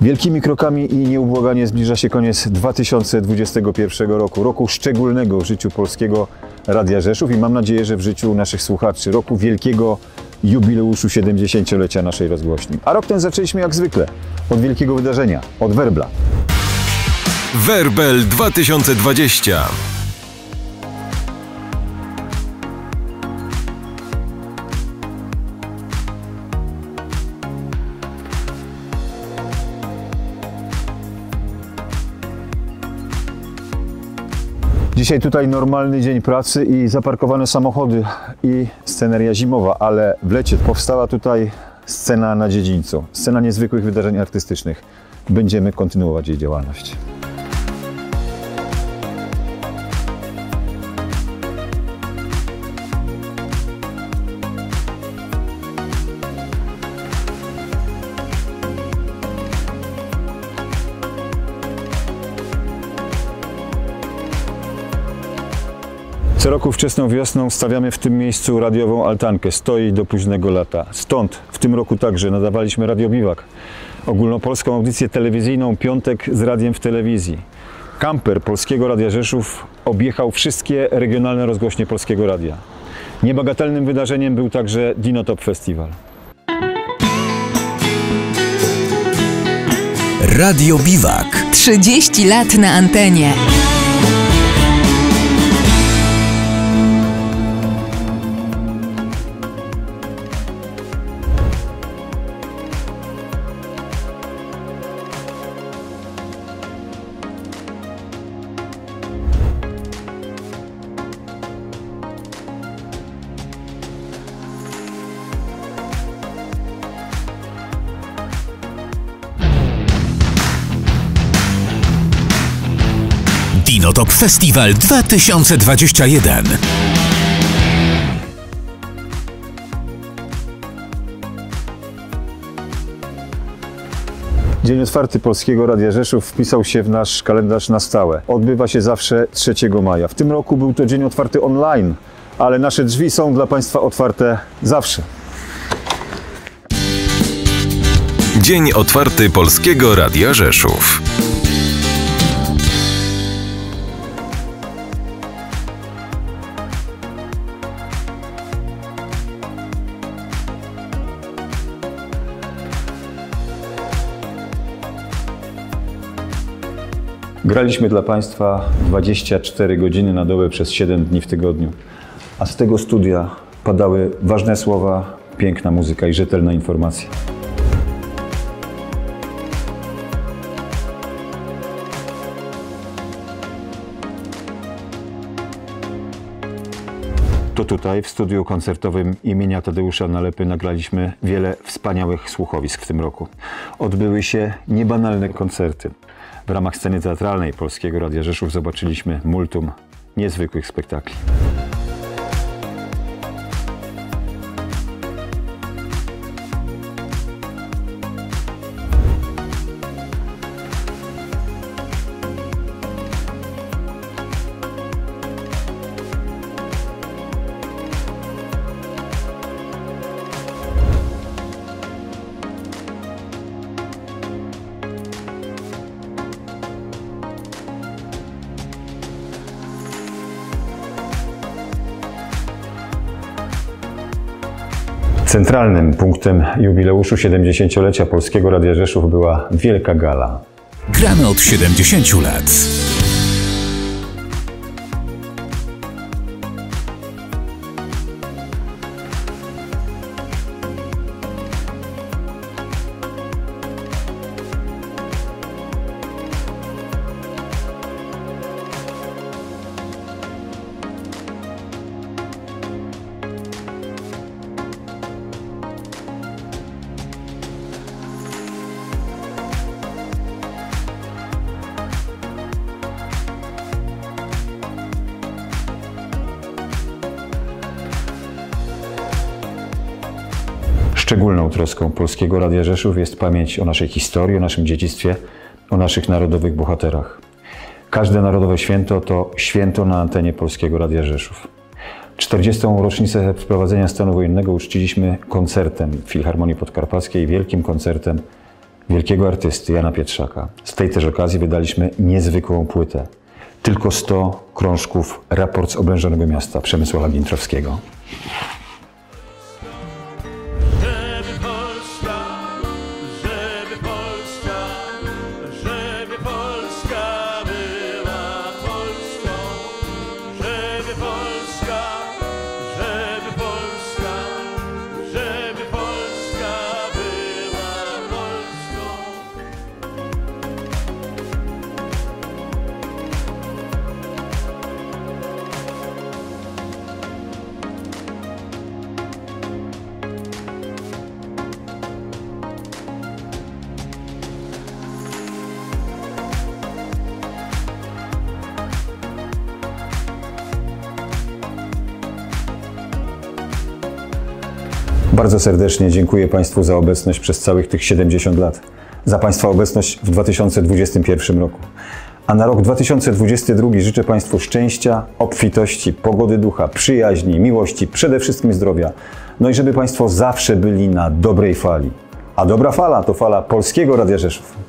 Wielkimi krokami i nieubłaganie zbliża się koniec 2021 roku, roku szczególnego w życiu Polskiego Radia Rzeszów i mam nadzieję, że w życiu naszych słuchaczy, roku wielkiego jubileuszu 70-lecia naszej rozgłośni. A rok ten zaczęliśmy jak zwykle od wielkiego wydarzenia, od werbla. Werbel 2020. Dzisiaj tutaj normalny dzień pracy i zaparkowane samochody i sceneria zimowa, ale w lecie powstała tutaj scena na dziedzińcu, scena niezwykłych wydarzeń artystycznych. Będziemy kontynuować jej działalność. Co roku wczesną wiosną stawiamy w tym miejscu radiową altankę. Stoi do późnego lata. Stąd w tym roku także nadawaliśmy Radio Biwak, ogólnopolską audycję telewizyjną Piątek z radiem w telewizji. Kamper Polskiego Radia Rzeszów objechał wszystkie regionalne rozgłośnie Polskiego Radia. Niebagatelnym wydarzeniem był także Dinotop Festiwal. Radio Biwak. 30 lat na antenie. Dinotop Festiwal 2021. Dzień otwarty Polskiego Radia Rzeszów wpisał się w nasz kalendarz na stałe. Odbywa się zawsze 3 maja. W tym roku był to dzień otwarty online, ale nasze drzwi są dla Państwa otwarte zawsze. Dzień otwarty Polskiego Radia Rzeszów. Graliśmy dla Państwa 24 godziny na dobę przez 7 dni w tygodniu, a z tego studia padały ważne słowa, piękna muzyka i rzetelna informacja. To tutaj, w studiu koncertowym imienia Tadeusza Nalepy, nagraliśmy wiele wspaniałych słuchowisk w tym roku. Odbyły się niebanalne koncerty. W ramach sceny teatralnej Polskiego Radia Rzeszów zobaczyliśmy multum niezwykłych spektakli. Centralnym punktem jubileuszu 70-lecia Polskiego Radia Rzeszów była wielka gala. Gramy od 70 lat. Szczególną troską Polskiego Radia Rzeszów jest pamięć o naszej historii, o naszym dziedzictwie, o naszych narodowych bohaterach. Każde narodowe święto to święto na antenie Polskiego Radia Rzeszów. 40. rocznicę wprowadzenia stanu wojennego uczciliśmy koncertem w Filharmonii Podkarpackiej, wielkim koncertem wielkiego artysty Jana Pietrzaka. Z tej też okazji wydaliśmy niezwykłą płytę. Tylko 100 krążków, raport z oblężonego miasta Przemysława Gintrowskiego. Bardzo serdecznie dziękuję Państwu za obecność przez całych tych 70 lat. Za Państwa obecność w 2021 roku. A na rok 2022 życzę Państwu szczęścia, obfitości, pogody ducha, przyjaźni, miłości, przede wszystkim zdrowia. No i żeby Państwo zawsze byli na dobrej fali. A dobra fala to fala Polskiego Radia Rzeszów.